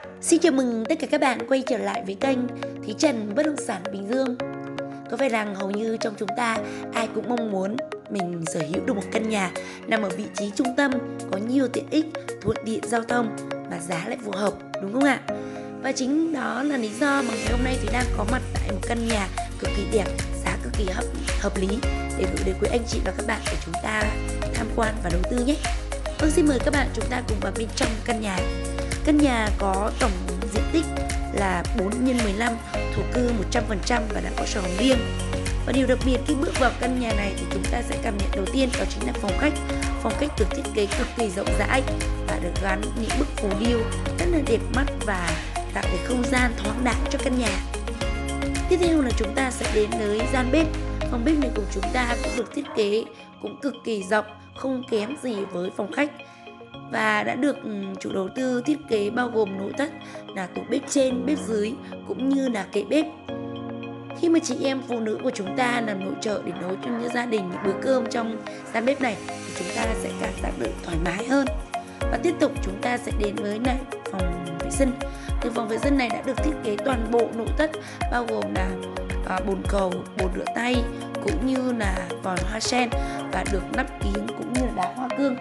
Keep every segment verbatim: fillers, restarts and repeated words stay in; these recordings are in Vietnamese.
Xin chào mừng tất cả các bạn quay trở lại với kênh Thúy Trần Bất động sản Bình Dương. Có phải rằng hầu như trong chúng ta ai cũng mong muốn mình sở hữu được một căn nhà nằm ở vị trí trung tâm, có nhiều tiện ích, thuận tiện giao thông và giá lại phù hợp, đúng không ạ? Và chính đó là lý do mà ngày hôm nay Thúy đang có mặt tại một căn nhà cực kỳ đẹp, giá cực kỳ hợp, hợp lý để gửi đến quý anh chị và các bạn để chúng ta tham quan và đầu tư nhé. Vâng, xin mời các bạn chúng ta cùng vào bên trong căn nhà. Căn nhà có tổng diện tích là bốn nhân mười lăm, thổ cư một trăm phần trăm và đã có sổ hồng riêng. Và điều đặc biệt khi bước vào căn nhà này thì chúng ta sẽ cảm nhận đầu tiên đó chính là phòng khách. Phòng khách được thiết kế cực kỳ rộng rãi và được gắn những bức phù điêu rất là đẹp mắt và tạo cái không gian thoáng đãng cho căn nhà. Tiếp theo là chúng ta sẽ đến với gian bếp. Phòng bếp này của chúng ta cũng được thiết kế cũng cực kỳ rộng, không kém gì với phòng khách. Và đã được chủ đầu tư thiết kế bao gồm nội thất là tủ bếp trên, bếp dưới cũng như là kệ bếp. Khi mà chị em phụ nữ của chúng ta làm nội trợ để nấu cho những gia đình những bữa cơm trong gian bếp này thì chúng ta sẽ cảm giác được thoải mái hơn. Và tiếp tục chúng ta sẽ đến với lại phòng vệ sinh. Từ phòng vệ sinh này đã được thiết kế toàn bộ nội thất bao gồm là à, bồn cầu, bồn rửa tay cũng như là vòi hoa sen và được nắp kín cũng như là đá hoa cương.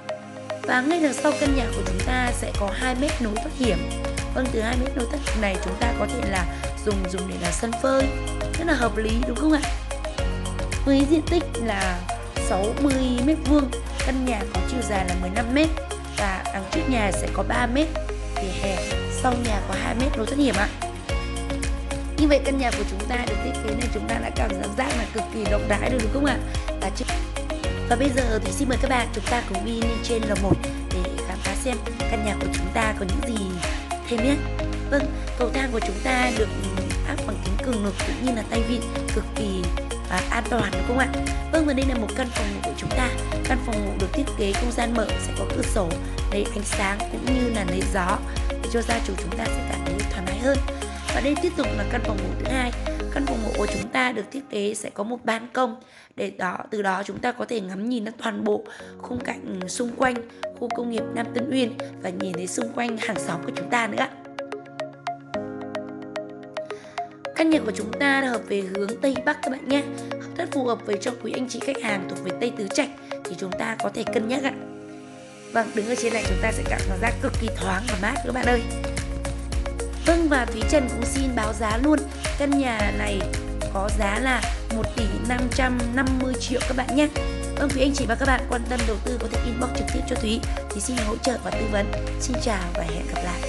Và ngay đằng sau căn nhà của chúng ta sẽ có hai mét nối thoát hiểm. Vâng, từ hai mét nối thoát hiểm này chúng ta có thể là dùng dùng để là sân phơi, rất là hợp lý đúng không ạ? Với diện tích là sáu mươi mét vuông, căn nhà có chiều dài là mười lăm mét và đằng trước nhà sẽ có ba mét vỉa hè, sau nhà có hai mét nối thoát hiểm ạ. Như vậy căn nhà của chúng ta được thiết kế này chúng ta đã cảm giác là cực kỳ rộng rãi rồi đúng không ạ? Và trước Và bây giờ thì xin mời các bạn chúng ta cùng đi lên trên lầu một để khám phá xem căn nhà của chúng ta có những gì thêm nhé. Vâng, cầu thang của chúng ta được áp bằng kính cường lực cũng như là tay vịn cực kỳ à, an toàn đúng không ạ? Vâng, và đây là một căn phòng ngủ của chúng ta. Căn phòng ngủ được thiết kế không gian mở, sẽ có cửa sổ lấy ánh sáng cũng như là lấy gió để cho gia chủ chúng ta sẽ cảm thấy thoải mái hơn. Và đây tiếp tục là căn phòng ngủ thứ hai. Căn phòng ngủ của chúng ta được thiết kế sẽ có một ban công để đó từ đó chúng ta có thể ngắm nhìn nó toàn bộ khung cảnh xung quanh khu công nghiệp Nam Tân Uyên và nhìn thấy xung quanh hàng xóm của chúng ta nữa ạ. Căn nhà của chúng ta hợp về hướng Tây Bắc các bạn nhé, rất phù hợp với cho quý anh chị khách hàng thuộc về Tây Tứ Trạch thì chúng ta có thể cân nhắc ạ. Vâng, đứng ở trên này chúng ta sẽ cảm giác cực kỳ thoáng và mát các bạn ơi. Vâng, và Thúy Trần cũng xin báo giá luôn. Căn nhà này có giá là một tỷ năm trăm năm mươi triệu các bạn nhé. Vâng, quý anh chị và các bạn quan tâm đầu tư có thể inbox trực tiếp cho Thúy thì xin hỗ trợ và tư vấn. Xin chào và hẹn gặp lại.